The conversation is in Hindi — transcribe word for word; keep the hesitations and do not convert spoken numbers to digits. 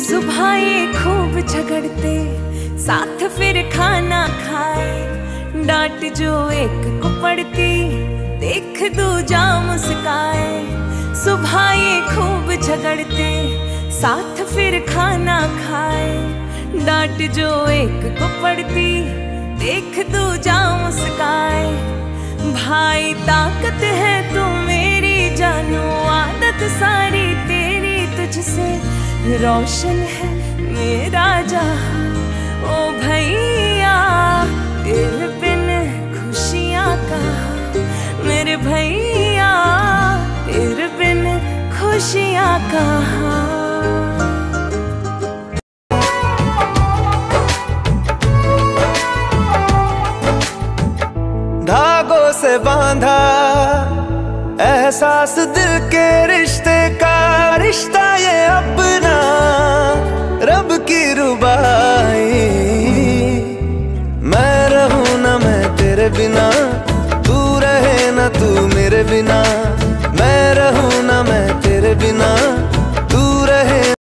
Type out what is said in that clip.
सुबह ये खूब झगड़ते, साथ फिर खाना खाए। डांट जो एक को पड़ती, देख दूजा मुस्काए। सुबह ये खूब झगड़ते, साथ फिर खाना खाए। डांट जो एक को पड़ती, देख दूजा मुस्काए। भाई ताकत है तू मेरी जानू, आदत सारी तेरी तुझसे रोशन है मेरा जहां। ओ भैया तेरे बिन खुशियां कहाँ, मेरे भैया तेरे बिन खुशियां कहाँ। धागों से बांधा एहसास दिल के